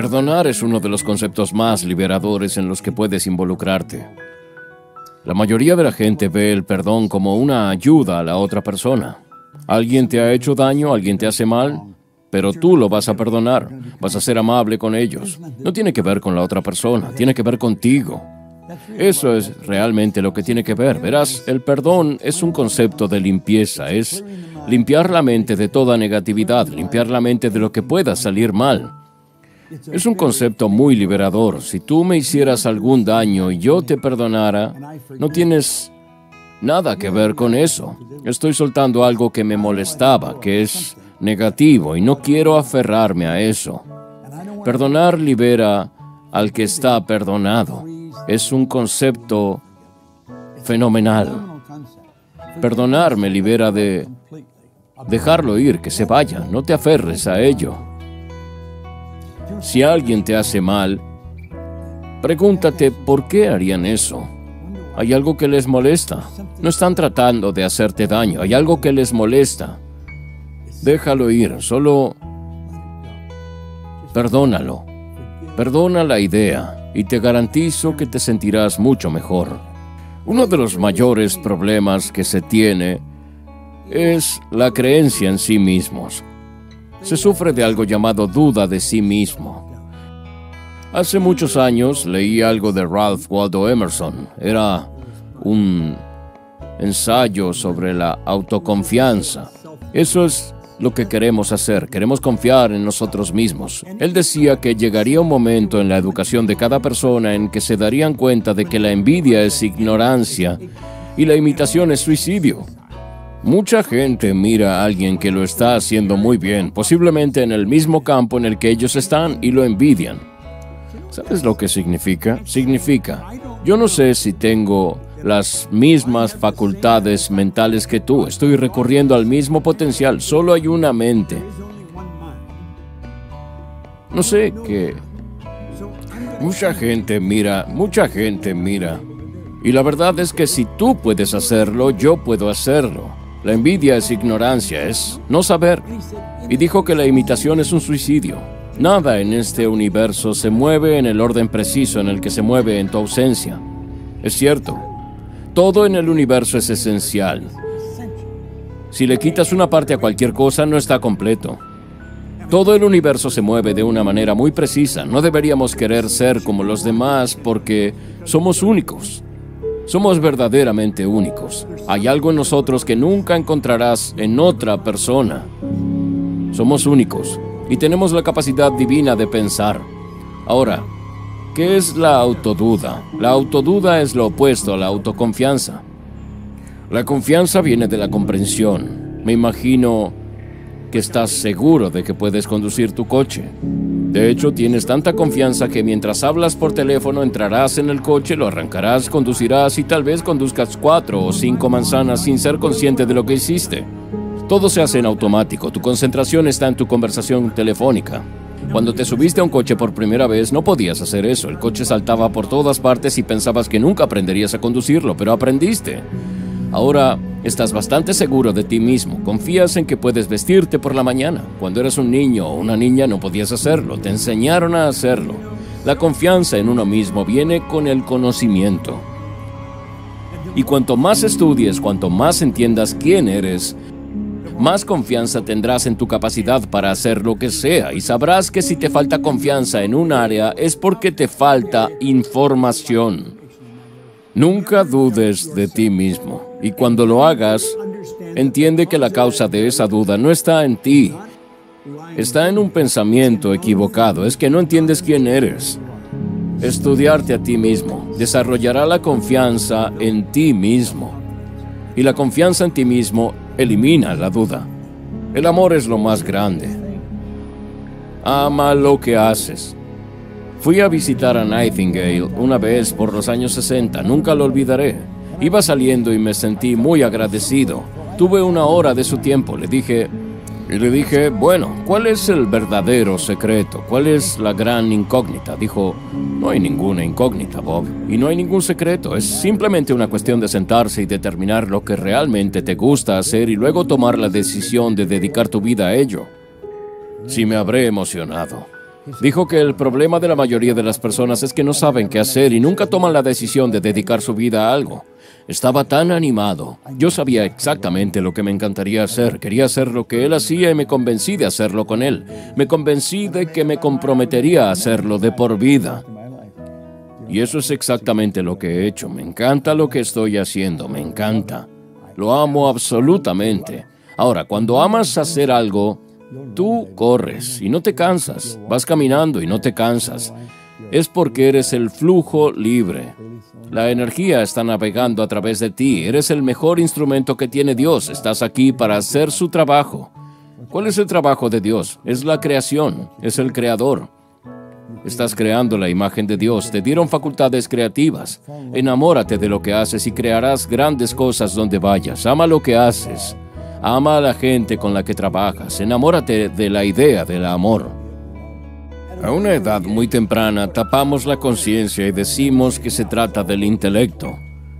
Perdonar es uno de los conceptos más liberadores en los que puedes involucrarte. La mayoría de la gente ve el perdón como una ayuda a la otra persona. Alguien te ha hecho daño, alguien te hace mal, pero tú lo vas a perdonar, vas a ser amable con ellos. No tiene que ver con la otra persona, tiene que ver contigo. Eso es realmente lo que tiene que ver. Verás, el perdón es un concepto de limpieza, es limpiar la mente de toda negatividad, limpiar la mente de lo que pueda salir mal. Es un concepto muy liberador. Si tú me hicieras algún daño y yo te perdonara, no tienes nada que ver con eso. Estoy soltando algo que me molestaba, que es negativo, y no quiero aferrarme a eso. Perdonar libera al que está perdonado. Es un concepto fenomenal. Perdonar me libera de dejarlo ir, que se vaya. No te aferres a ello. Si alguien te hace mal, pregúntate por qué harían eso. ¿Hay algo que les molesta? No están tratando de hacerte daño. Hay algo que les molesta. Déjalo ir. Solo perdónalo. Perdona la idea y te garantizo que te sentirás mucho mejor. Uno de los mayores problemas que se tiene es la creencia en sí mismos. Se sufre de algo llamado duda de sí mismo. Hace muchos años leí algo de Ralph Waldo Emerson. Era un ensayo sobre la autoconfianza. Eso es lo que queremos hacer. Queremos confiar en nosotros mismos. Él decía que llegaría un momento en la educación de cada persona en que se darían cuenta de que la envidia es ignorancia y la imitación es suicidio. Mucha gente mira a alguien que lo está haciendo muy bien, posiblemente en el mismo campo en el que ellos están, y lo envidian. ¿Sabes lo que significa? Significa, yo no sé si tengo las mismas facultades mentales que tú, estoy recurriendo al mismo potencial, solo hay una mente. No sé qué. Mucha gente mira, y la verdad es que si tú puedes hacerlo, yo puedo hacerlo. La envidia es ignorancia, es no saber. Y dijo que la imitación es un suicidio. Nada en este universo se mueve en el orden preciso en el que se mueve en tu ausencia. Es cierto. Todo en el universo es esencial. Si le quitas una parte a cualquier cosa, no está completo. Todo el universo se mueve de una manera muy precisa. No deberíamos querer ser como los demás porque somos únicos. Somos verdaderamente únicos. Hay algo en nosotros que nunca encontrarás en otra persona. Somos únicos y tenemos la capacidad divina de pensar. Ahora, ¿qué es la autoduda? La autoduda es lo opuesto a la autoconfianza. La confianza viene de la comprensión. Me imagino que estás seguro de que puedes conducir tu coche. De hecho, tienes tanta confianza que mientras hablas por teléfono entrarás en el coche, lo arrancarás, conducirás y tal vez conduzcas 4 o 5 manzanas sin ser consciente de lo que hiciste. Todo se hace en automático. Tu concentración está en tu conversación telefónica. Cuando te subiste a un coche por primera vez, no podías hacer eso. El coche saltaba por todas partes y pensabas que nunca aprenderías a conducirlo, pero aprendiste. Ahora estás bastante seguro de ti mismo. Confías en que puedes vestirte por la mañana. Cuando eras un niño o una niña no podías hacerlo. Te enseñaron a hacerlo. La confianza en uno mismo viene con el conocimiento. Y cuanto más estudies, cuanto más entiendas quién eres, más confianza tendrás en tu capacidad para hacer lo que sea. Y sabrás que si te falta confianza en un área es porque te falta información. Nunca dudes de ti mismo. Y cuando lo hagas, entiende que la causa de esa duda no está en ti. Está en un pensamiento equivocado. Es que no entiendes quién eres. Estudiarte a ti mismo desarrollará la confianza en ti mismo. Y la confianza en ti mismo elimina la duda. El amor es lo más grande. Ama lo que haces. Fui a visitar a Nightingale una vez por los años 60, nunca lo olvidaré. Iba saliendo y me sentí muy agradecido. Tuve una hora de su tiempo, le dije, bueno, ¿cuál es el verdadero secreto? ¿Cuál es la gran incógnita? Dijo, no hay ninguna incógnita, Bob, y no hay ningún secreto. Es simplemente una cuestión de sentarse y determinar lo que realmente te gusta hacer y luego tomar la decisión de dedicar tu vida a ello. Sí, me habré emocionado. Dijo que el problema de la mayoría de las personas es que no saben qué hacer y nunca toman la decisión de dedicar su vida a algo. Estaba tan animado. Yo sabía exactamente lo que me encantaría hacer. Quería hacer lo que él hacía y me convencí de hacerlo con él. Me convencí de que me comprometería a hacerlo de por vida. Y eso es exactamente lo que he hecho. Me encanta lo que estoy haciendo. Me encanta. Lo amo absolutamente. Ahora, cuando amas hacer algo, tú corres y no te cansas. Vas caminando y no te cansas. Es porque eres el flujo libre. La energía está navegando a través de ti. Eres el mejor instrumento que tiene Dios. Estás aquí para hacer su trabajo. ¿Cuál es el trabajo de Dios? Es la creación. Es el creador. Estás creando la imagen de Dios. Te dieron facultades creativas. Enamórate de lo que haces y crearás grandes cosas donde vayas. Ama lo que haces. Ama a la gente con la que trabajas. Enamórate de la idea del amor. A una edad muy temprana tapamos la conciencia y decimos que se trata del intelecto.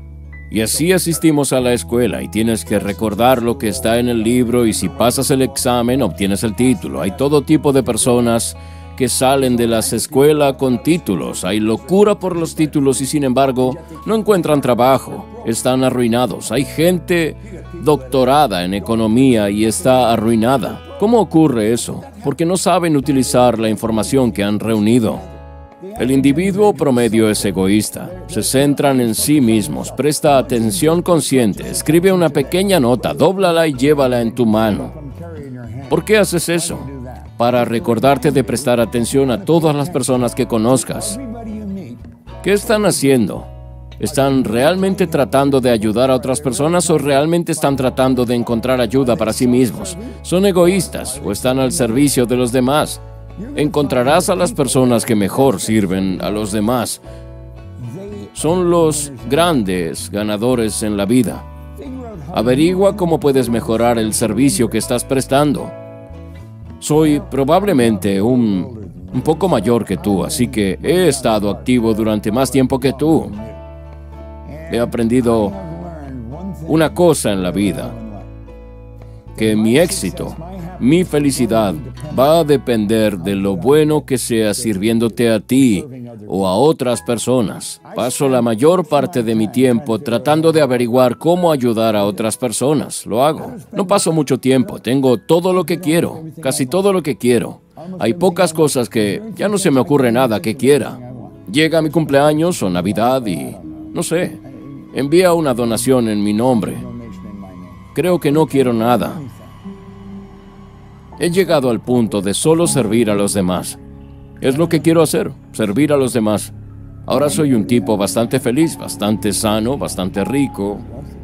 Y así asistimos a la escuela y tienes que recordar lo que está en el libro y si pasas el examen obtienes el título. Hay todo tipo de personas que salen de las escuelas con títulos. Hay locura por los títulos y sin embargo no encuentran trabajo. Están arruinados. Hay gente doctorada en economía y está arruinada. ¿Cómo ocurre eso? Porque no saben utilizar la información que han reunido. El individuo promedio es egoísta. Se centran en sí mismos. Presta atención consciente. Escribe una pequeña nota, dóblala y llévala en tu mano. ¿Por qué haces eso? Para recordarte de prestar atención a todas las personas que conozcas. ¿Qué están haciendo? ¿Están realmente tratando de ayudar a otras personas o realmente están tratando de encontrar ayuda para sí mismos? ¿Son egoístas o están al servicio de los demás? Encontrarás a las personas que mejor sirven a los demás. Son los grandes ganadores en la vida. Averigua cómo puedes mejorar el servicio que estás prestando. Soy probablemente un poco mayor que tú, así que he estado activo durante más tiempo que tú. He aprendido una cosa en la vida, que mi éxito, mi felicidad, va a depender de lo bueno que sea sirviéndote a ti o a otras personas. Paso la mayor parte de mi tiempo tratando de averiguar cómo ayudar a otras personas. Lo hago. No paso mucho tiempo. Tengo todo lo que quiero, casi todo lo que quiero. Hay pocas cosas que ya no se me ocurre nada que quiera. Llega mi cumpleaños o Navidad y, no sé, envía una donación en mi nombre. Creo que no quiero nada. He llegado al punto de solo servir a los demás. Es lo que quiero hacer, servir a los demás. Ahora soy un tipo bastante feliz, bastante sano, bastante rico.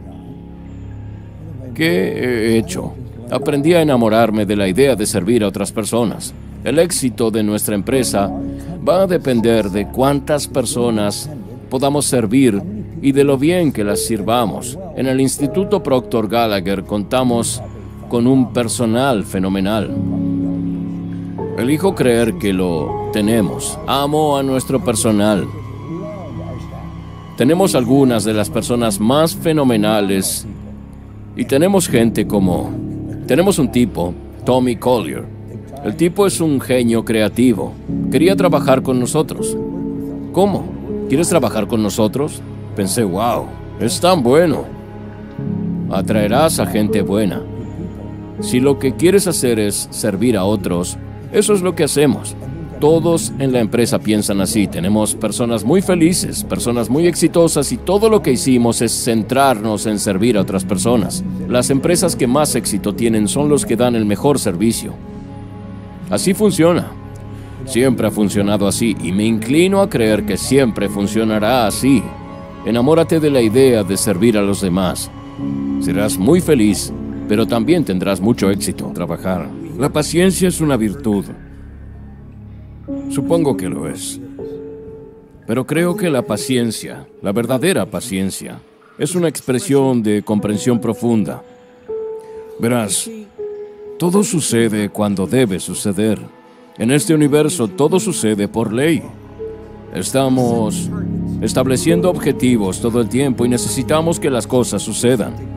¿Qué he hecho? Aprendí a enamorarme de la idea de servir a otras personas. El éxito de nuestra empresa va a depender de cuántas personas podamos servir y de lo bien que las sirvamos. En el Instituto Proctor Gallagher contamos con un personal fenomenal. Elijo creer que lo tenemos. Amo a nuestro personal. Tenemos algunas de las personas más fenomenales y tenemos gente como... Tenemos un tipo, Tommy Collier. El tipo es un genio creativo. Quería trabajar con nosotros. ¿Cómo? ¿Quieres trabajar con nosotros? Pensé, wow, es tan bueno. Atraerás a gente buena. Si lo que quieres hacer es servir a otros, eso es lo que hacemos. Todos en la empresa piensan así. Tenemos personas muy felices, personas muy exitosas y todo lo que hicimos es centrarnos en servir a otras personas. Las empresas que más éxito tienen son los que dan el mejor servicio. Así funciona. Siempre ha funcionado así y me inclino a creer que siempre funcionará así. Enamórate de la idea de servir a los demás. Serás muy feliz, pero también tendrás mucho éxito. Trabajar. La paciencia es una virtud. Supongo que lo es. Pero creo que la paciencia, la verdadera paciencia, es una expresión de comprensión profunda. Verás, todo sucede cuando debe suceder. En este universo todo sucede por ley. Estamos estableciendo objetivos todo el tiempo y necesitamos que las cosas sucedan.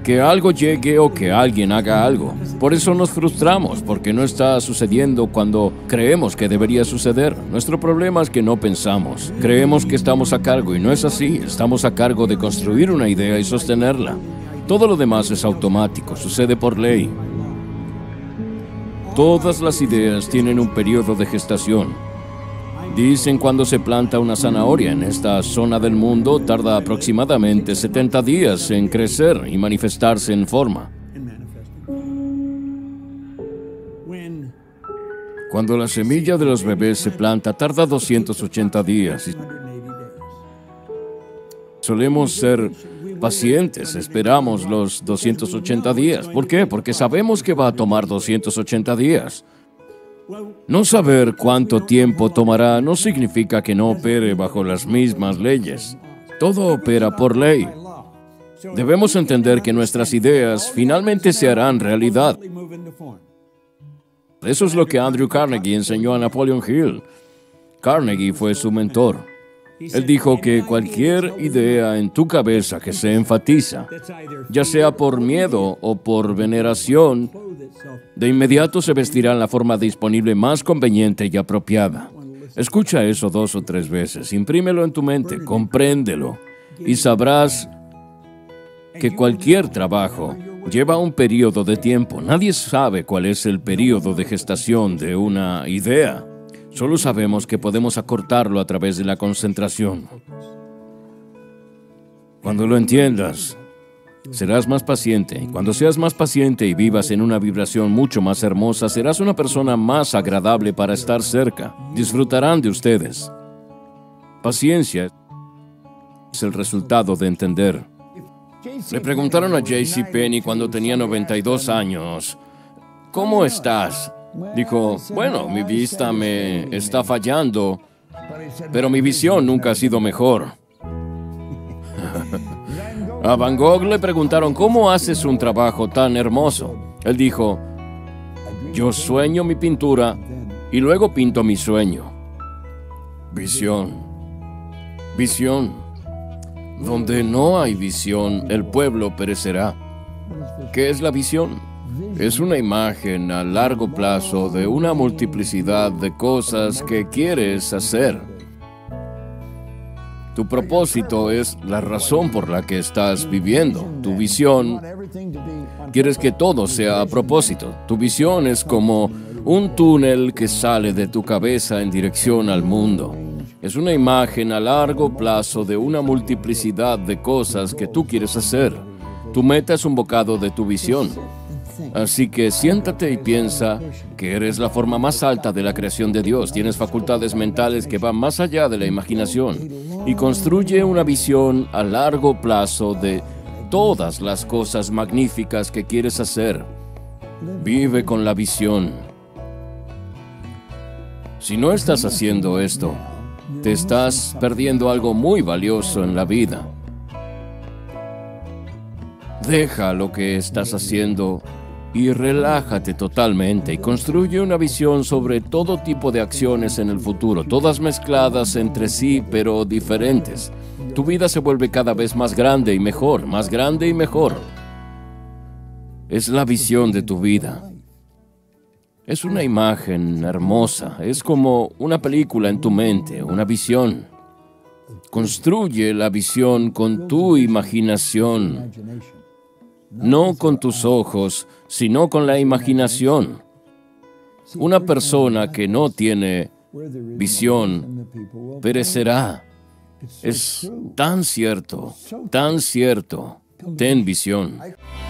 que algo llegue o que alguien haga algo. Por eso nos frustramos, porque no está sucediendo cuando creemos que debería suceder. Nuestro problema es que no pensamos. Creemos que estamos a cargo y no es así. Estamos a cargo de construir una idea y sostenerla. Todo lo demás es automático, sucede por ley. Todas las ideas tienen un periodo de gestación. Dicen cuando se planta una zanahoria en esta zona del mundo, tarda aproximadamente 70 días en crecer y manifestarse en forma. Cuando la semilla de los bebés se planta, tarda 280 días. Solemos ser pacientes, esperamos los 280 días. ¿Por qué? Porque sabemos que va a tomar 280 días. No saber cuánto tiempo tomará no significa que no opere bajo las mismas leyes. Todo opera por ley. Debemos entender que nuestras ideas finalmente se harán realidad. Eso es lo que Andrew Carnegie enseñó a Napoleon Hill. Carnegie fue su mentor. Él dijo que cualquier idea en tu cabeza que se enfatiza, ya sea por miedo o por veneración, de inmediato se vestirá en la forma disponible más conveniente y apropiada. Escucha eso 2 o 3 veces, imprímelo en tu mente, compréndelo, y sabrás que cualquier trabajo lleva un periodo de tiempo. Nadie sabe cuál es el periodo de gestación de una idea. Solo sabemos que podemos acortarlo a través de la concentración. Cuando lo entiendas, serás más paciente. Y cuando seas más paciente y vivas en una vibración mucho más hermosa, serás una persona más agradable para estar cerca. Disfrutarán de ustedes. Paciencia es el resultado de entender. Le preguntaron a J.C. Penney cuando tenía 92 años, ¿cómo estás? Dijo, bueno, mi vista me está fallando, pero mi visión nunca ha sido mejor. A Van Gogh le preguntaron, ¿cómo haces un trabajo tan hermoso? Él dijo, yo sueño mi pintura y luego pinto mi sueño. Visión. Visión. Donde no hay visión, el pueblo perecerá. ¿Qué es la visión? Es una imagen a largo plazo de una multiplicidad de cosas que quieres hacer. Tu propósito es la razón por la que estás viviendo. Tu visión, quieres que todo sea a propósito. Tu visión es como un túnel que sale de tu cabeza en dirección al mundo. Es una imagen a largo plazo de una multiplicidad de cosas que tú quieres hacer. Tu meta es un bocado de tu visión. Así que siéntate y piensa que eres la forma más alta de la creación de Dios. Tienes facultades mentales que van más allá de la imaginación. Y construye una visión a largo plazo de todas las cosas magníficas que quieres hacer. Vive con la visión. Si no estás haciendo esto, te estás perdiendo algo muy valioso en la vida. Deja lo que estás haciendo y relájate totalmente y construye una visión sobre todo tipo de acciones en el futuro, todas mezcladas entre sí, pero diferentes. Tu vida se vuelve cada vez más grande y mejor, más grande y mejor. Es la visión de tu vida. Es una imagen hermosa, es como una película en tu mente, una visión. Construye la visión con tu imaginación. No con tus ojos, sino con la imaginación. Una persona que no tiene visión perecerá. Es tan cierto, tan cierto. Ten visión.